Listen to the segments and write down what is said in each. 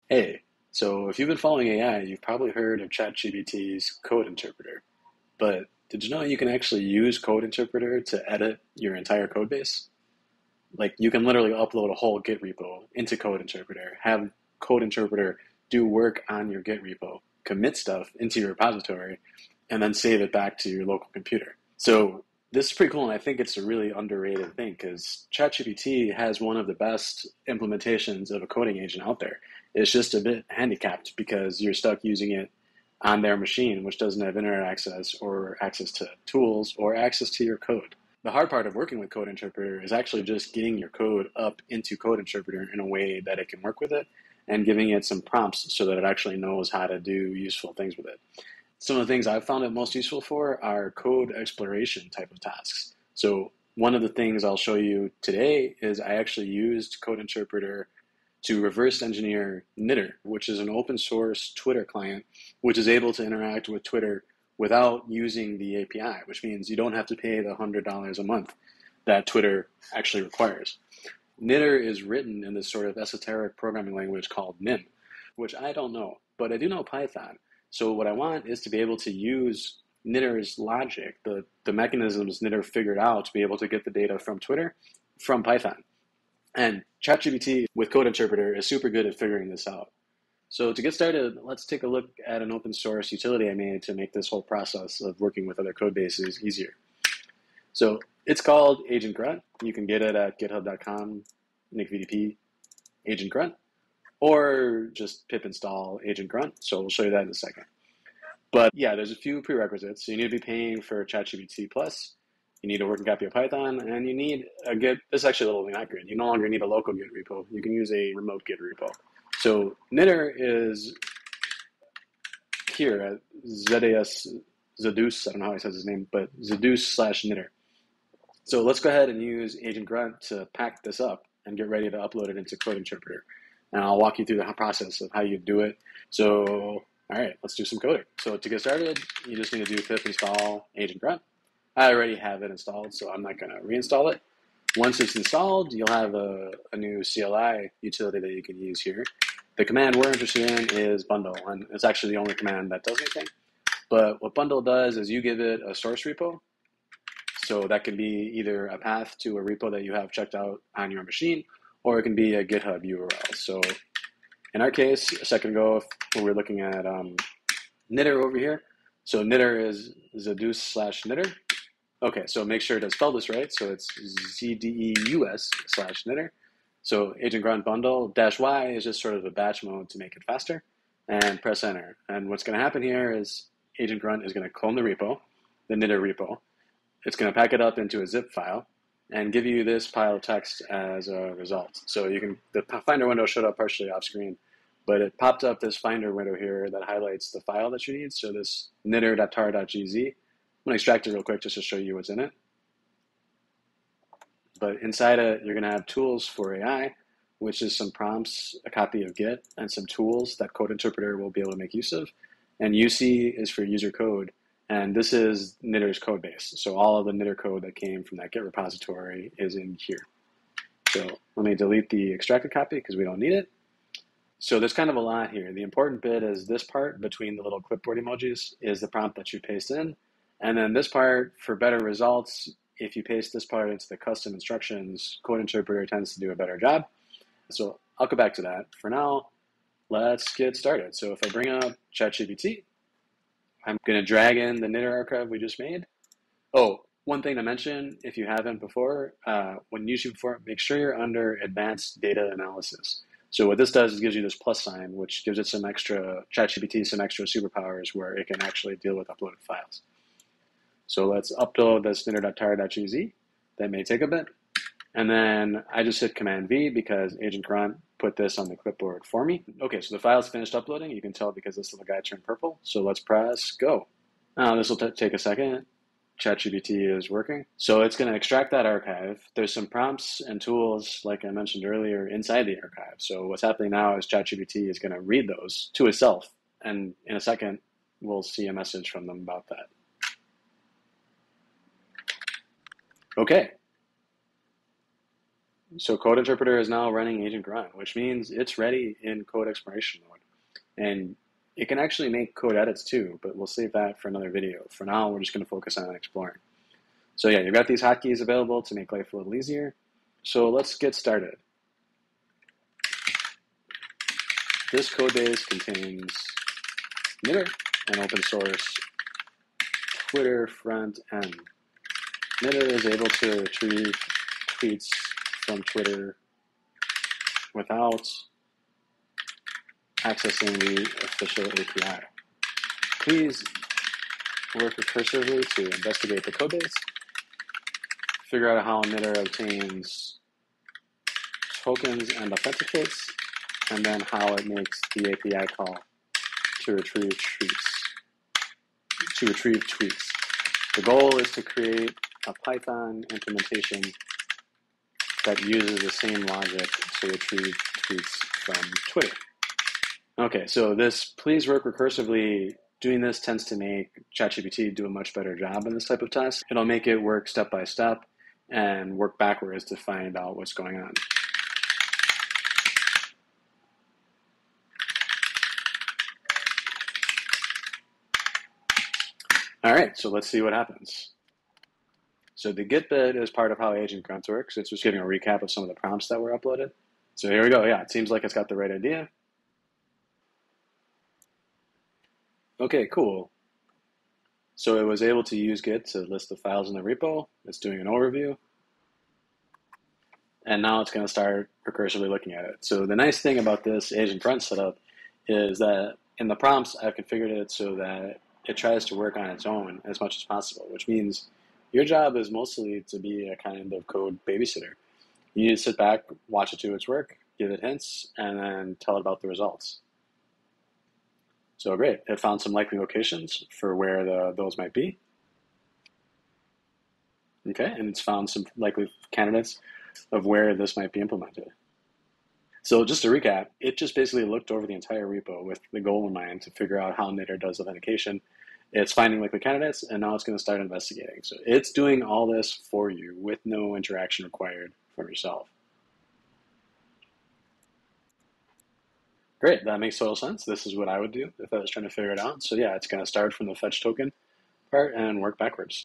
Hey, so if you've been following AI, you've probably heard of ChatGPT's code interpreter. But did you know you can actually use code interpreter to edit your entire code base? Like you can literally upload a whole Git repo into code interpreter, have code interpreter do work on your Git repo, commit stuff into your repository, and then save it back to your local computer. So this is pretty cool, and I think it's a really underrated thing because ChatGPT has one of the best implementations of a coding agent out there. It's just a bit handicapped because you're stuck using it on their machine, which doesn't have internet access or access to tools or access to your code. The hard part of working with Code Interpreter is actually just getting your code up into Code Interpreter in a way that it can work with it and giving it some prompts so that it actually knows how to do useful things with it. Some of the things I've found it most useful for are code exploration type of tasks. So one of the things I'll show you today is I actually used Code Interpreter to reverse engineer Knitter, which is an open source Twitter client, which is able to interact with Twitter without using the API, which means you don't have to pay the $100 a month that Twitter actually requires. Knitter is written in this sort of esoteric programming language called Nim, which I don't know, but I do know Python. So what I want is to be able to use Knitter's logic, the mechanisms Knitter figured out to be able to get the data from Twitter from Python. And ChatGPT with Code Interpreter is super good at figuring this out. So to get started, let's take a look at an open source utility I made to make this whole process of working with other code bases easier. So it's called AgentGrunt. You can get it at github.com, nickvdp, AgentGrunt, or just pip install AgentGrunt. So we'll show you that in a second. But yeah, there's a few prerequisites. So you need to be paying for ChatGPT Plus. You need a working copy of Python, and you need a Git. This is actually a little inaccurate. You no longer need a local Git repo. You can use a remote Git repo. So Knitter is here at ZAS Zadus. I don't know how he says his name, but Zadus/Knitter. So let's go ahead and use AgentGrunt to pack this up and get ready to upload it into Code Interpreter. And I'll walk you through the process of how you do it. So, all right, let's do some coding. So to get started, you just need to do pip install AgentGrunt. I already have it installed, so I'm not going to reinstall it. Once it's installed, you'll have a new CLI utility that you can use here. The command we're interested in is bundle, and it's actually the only command that does anything. But what bundle does is you give it a source repo. So that can be either a path to a repo that you have checked out on your machine, or it can be a GitHub URL. So in our case, a second ago, we were looking at Knitter over here. So Knitter is Zadus/Knitter. Okay, so make sure to spell this right. So it's ZDEUS/Knitter. So AgentGrunt bundle -y is just sort of a batch mode to make it faster, and press enter. And what's going to happen here is AgentGrunt is going to clone the repo, the Knitter repo. It's going to pack it up into a zip file and give you this pile of text as a result. So you can, the Finder window showed up partially off screen, but it popped up this Finder window here that highlights the file that you need. So this knitter.tar.gz. I'm going to extract it real quick just to show you what's in it. But inside it, you're going to have tools for AI, which is some prompts, a copy of Git, and some tools that Code Interpreter will be able to make use of. And UC is for user code. And this is Knitter's code base. So all of the Knitter code that came from that Git repository is in here. So let me delete the extracted copy because we don't need it. So there's kind of a lot here. The important bit is this part between the little clipboard emojis is the prompt that you paste in. And then this part, for better results, if you paste this part into the custom instructions, Code Interpreter tends to do a better job. So I'll go back to that. For now, let's get started. So if I bring up ChatGPT, I'm going to drag in the Knitter archive we just made. Oh, one thing to mention, if you haven't before, when using before, make sure you're under Advanced Data Analysis. So what this does is gives you this plus sign, which gives it some extra, ChatGPT some extra superpowers where it can actually deal with uploaded files. So let's upload this knitter.tar.gz. That may take a bit. And then I just hit Command V because AgentGrunt put this on the clipboard for me. Okay, so the file's finished uploading. You can tell because this little guy turned purple. So let's press go. Now this will take a second. ChatGPT is working. So it's going to extract that archive. There's some prompts and tools, like I mentioned earlier, inside the archive. So what's happening now is ChatGPT is going to read those to itself. And in a second, we'll see a message from them about that. Okay. So Code Interpreter is now running AgentGrunt, which means it's ready in code exploration mode. And it can actually make code edits too, but we'll save that for another video. For now, we're just going to focus on exploring. So yeah, you've got these hotkeys available to make life a little easier. So let's get started. This code base contains Knitter, an open source Twitter front end. Knitter is able to retrieve tweets from Twitter without accessing the official API. Please work recursively to investigate the codebase, figure out how Knitter obtains tokens and authenticates, and then how it makes the API call to retrieve tweets. The goal is to create a Python implementation that uses the same logic to retrieve tweets from Twitter. Okay, so please work recursively. Doing this tends to make ChatGPT do a much better job in this type of task. It'll make it work step by step and work backwards to find out what's going on. All right, so let's see what happens. So the get bit is part of how AgentGrunt works. It's just giving a recap of some of the prompts that were uploaded. So here we go. Yeah, it seems like it's got the right idea. Okay, cool. So it was able to use Git to list the files in the repo. It's doing an overview. And now it's going to start recursively looking at it. So the nice thing about this AgentGrunt setup is that in the prompts, I've configured it so that it tries to work on its own as much as possible, which means your job is mostly to be a kind of code babysitter. You need to sit back, watch it do its work, give it hints, and then tell it about the results. So great, it found some likely locations for where those might be. Okay, and it's found some likely candidates of where this might be implemented. So just to recap, it just basically looked over the entire repo with the goal in mind to figure out how Knitter does authentication. It's finding likely candidates, and now it's going to start investigating. So it's doing all this for you with no interaction required from yourself. Great, that makes total sense. This is what I would do if I was trying to figure it out. So yeah, it's going to start from the fetch token part and work backwards.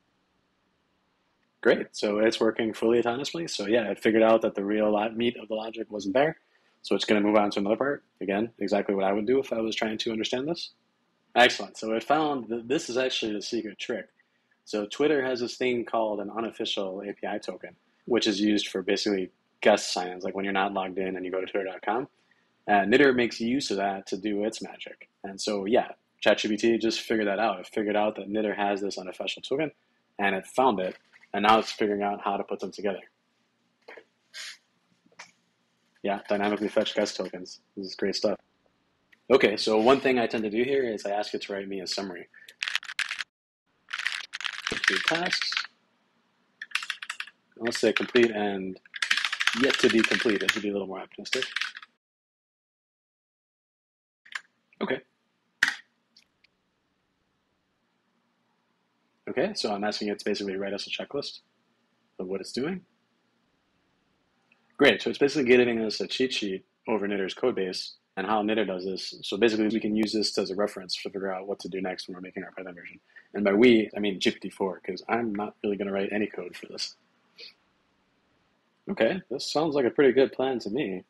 Great, so it's working fully autonomously. So yeah, it figured out that the real meat of the logic wasn't there. So it's going to move on to another part. Again, exactly what I would do if I was trying to understand this. Excellent. So it found that this is actually the secret trick. So Twitter has this thing called an unofficial API token, which is used for basically guest sign-ins, like when you're not logged in and you go to twitter.com. Knitter makes use of that to do its magic. And so, yeah, ChatGPT just figured that out. It figured out that Knitter has this unofficial token, and it found it, and now it's figuring out how to put them together. Yeah, dynamically fetch guest tokens. This is great stuff. Okay, so one thing I tend to do here is I ask it to write me a summary. Complete tasks. Let's say complete and yet to be completed to be a little more optimistic. Okay. Okay, so I'm asking it to basically write us a checklist of what it's doing. Great, so it's basically giving us a cheat sheet over Knitter's code base and how Knitter does this. So basically we can use this as a reference to figure out what to do next when we're making our Python version. And by we, I mean GPT-4, because I'm not really going to write any code for this. Okay, this sounds like a pretty good plan to me.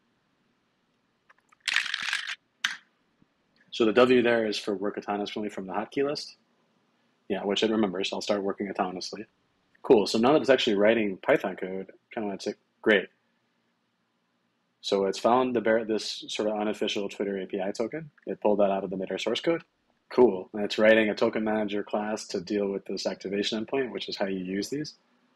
So the W there is for work autonomously from the hotkey list. Yeah, which it remembers. I'll start working autonomously. Cool, so now that it's actually writing Python code, kind of want to say, great. So it's found this sort of unofficial Twitter API token. It pulled that out of the Knitter source code. Cool, and it's writing a token manager class to deal with this activation endpoint, which is how you use these.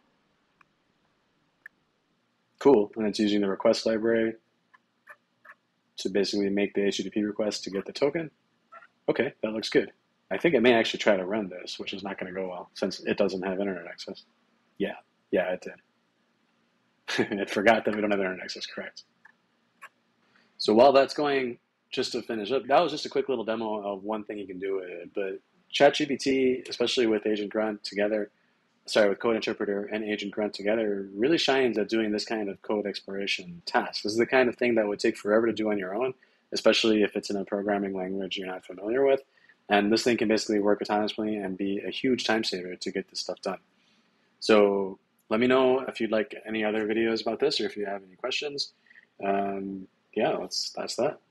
Cool, and it's using the request library to basically make the HTTP request to get the token. Okay, that looks good. I think it may actually try to run this, which is not going to go well since it doesn't have internet access. Yeah, it did. It forgot that we don't have internet access, correct. So while that's going, just to finish up, that was just a quick little demo of one thing you can do with it. But ChatGPT, especially with AgentGrunt together, sorry, with Code Interpreter and Agent Grunt together really shines at doing this kind of code exploration task. This is the kind of thing that would take forever to do on your own, especially if it's in a programming language you're not familiar with. And this thing can basically work autonomously and be a huge time saver to get this stuff done. So let me know if you'd like any other videos about this or if you have any questions. Yeah, that's that.